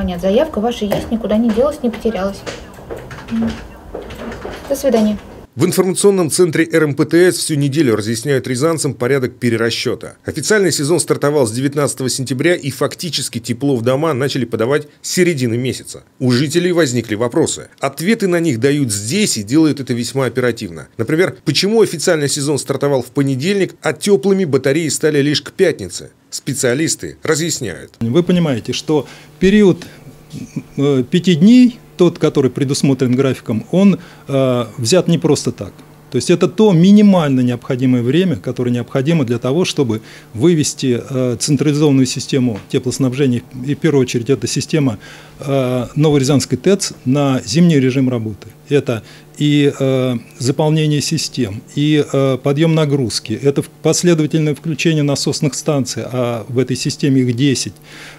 нет, заявка ваша есть, никуда не делась, не потерялась. До свидания. В информационном центре РМПТС всю неделю разъясняют рязанцам порядок перерасчета. Официальный сезон стартовал с 19 сентября, и фактически тепло в дома начали подавать с середины месяца. У жителей возникли вопросы. Ответы на них дают здесь и делают это весьма оперативно. Например, почему официальный сезон стартовал в понедельник, а теплыми батареи стали лишь к пятнице? Специалисты разъясняют. Вы понимаете, что период 5 дней, тот, который предусмотрен графиком, он взят не просто так. То есть это то минимально необходимое время, которое необходимо для того, чтобы вывести централизованную систему теплоснабжения, и в первую очередь это система Новорязанской ТЭЦ, на зимний режим работы. Это и заполнение систем, и подъем нагрузки, это последовательное включение насосных станций, а в этой системе их 10.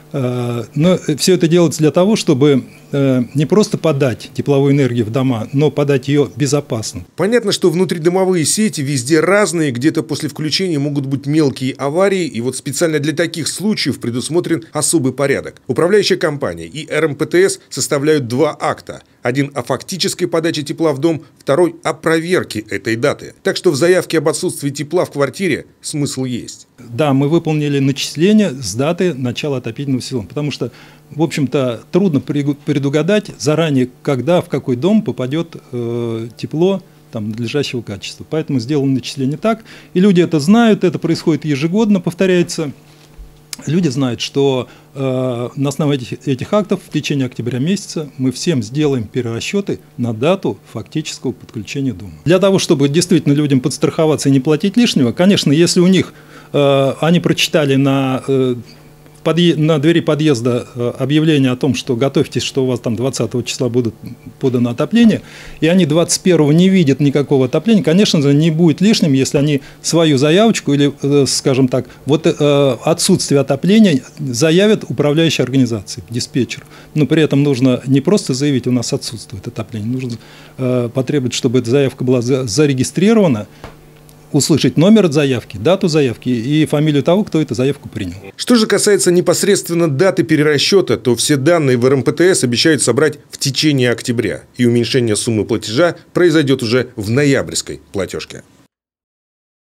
Но все это делается для того, чтобы не просто подать тепловую энергию в дома, но подать ее безопасно. Понятно, что внутридомовые сети везде разные, где-то после включения могут быть мелкие аварии, и вот специально для таких случаев предусмотрен особый порядок. Управляющая компания и РМПТС составляют два акта. Один о фактической подаче тепла в дом, второй о проверке этой даты. Так что в заявке об отсутствии тепла в квартире смысл есть. Да, мы выполнили начисление с даты начала отопительного сезона, потому что, в общем-то, трудно предугадать заранее, когда в какой дом попадет тепло надлежащего качества. Поэтому сделано начисление так, и люди это знают, это происходит ежегодно, повторяется. Люди знают, что на основе этих актов в течение октября месяца мы всем сделаем перерасчеты на дату фактического подключения дома. Для того, чтобы действительно людям подстраховаться и не платить лишнего, конечно, если у них они прочитали на двери подъезда объявление о том, что готовьтесь, что у вас там 20 числа будет подано отопление, и они 21 не видят никакого отопления, конечно же, не будет лишним, если они свою заявочку или, скажем так, вот отсутствие отопления заявят управляющей организации, диспетчер. Но при этом нужно не просто заявить, у нас отсутствует отопление, нужно потребовать, чтобы эта заявка была зарегистрирована, услышать номер заявки, дату заявки и фамилию того, кто эту заявку принял. Что же касается непосредственно даты перерасчета, то все данные в РМПТС обещают собрать в течение октября, и уменьшение суммы платежа произойдет уже в ноябрьской платежке.